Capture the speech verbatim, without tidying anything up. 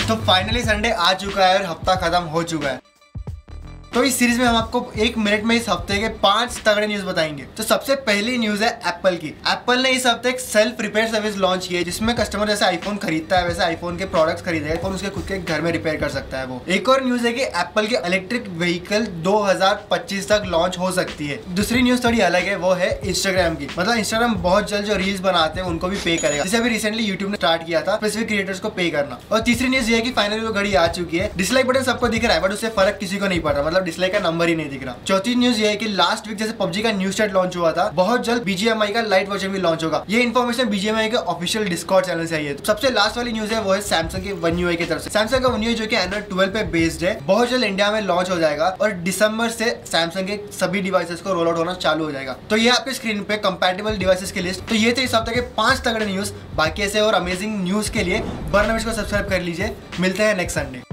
तो finally Sunday आ चुका है और हफ्ता खत्म हो चुका है। तो इस सीरीज में हम आपको एक मिनट में इस हफ्ते के पांच तगड़े न्यूज बताएंगे। तो सबसे पहली न्यूज है एप्पल की। एप्पल ने इस हफ्ते एक सेल्फ रिपेयर सर्विस लॉन्च की है, जिसमें कस्टमर जैसे आईफोन खरीदता है वैसे आईफोन के प्रोडक्ट्स खरीदेगा, आईफोन उसके खुद के घर में रिपेयर कर सकता है वो। एक और न्यूज है कि एप्पल के इलेक्ट्रिक व्हीकल दो हज़ार पच्चीस तक लॉन्च हो सकती है। दूसरी न्यूज थोड़ी अलग है, वो है इंस्टाग्राम की। मतलब इंस्टाग्राम बहुत जल्द जो रील्स बनाते हैं उनको भी पे करेगा, जैसे अभी रिसेंटली यूट्यूब ने स्टार्ट किया था स्पेसिफिक क्रिएटर्स को पे करना। और तीसरी न्यूज ये है कि फाइनली वो घड़ी आ चुकी है। डिसलाइक बटन सबको दिख रहा है बट उससे फर्क किसी को नहीं पड़ रहा, मतलब डिसलाइक का नंबर ही नहीं दिख रहा। चौथी न्यूज ये है कि लास्ट वीक जैसे पबजी का न्यू सेट लॉन्च हुआ था, बहुत जल्द बीजीएमआई का लाइट वर्जन भी लॉन्च होगा। ये इन्फॉर्मेशन बीजीएमआई के ऑफिशियल डिस्कॉर्ड चैनल से आई है। सबसे लास्ट वाली न्यूज है वो है सैमसंग के वन यूआई की तरफ से। सैमसंग का वन यूआई जो कि एंड्रॉइड ट्वेल्व पे बेस्ड है, बहुत जल्द इंडिया में लॉन्च हो जाएगा और दिसंबर से सैमसंग के सभी डिवाइसेस को रोल आउट होना चालू हो जाएगा। तो ये आपके स्क्रीन पे कंपैटिबल डिवाइसेस की लिस्ट। तो ये थे इस हफ्ते के पांच तगड़े न्यूज। बाकी ऐसे और अमेजिंग न्यूज के लिए बर्नविश को सब्सक्राइब कर लीजिए। मिलते हैं नेक्स्ट संडे।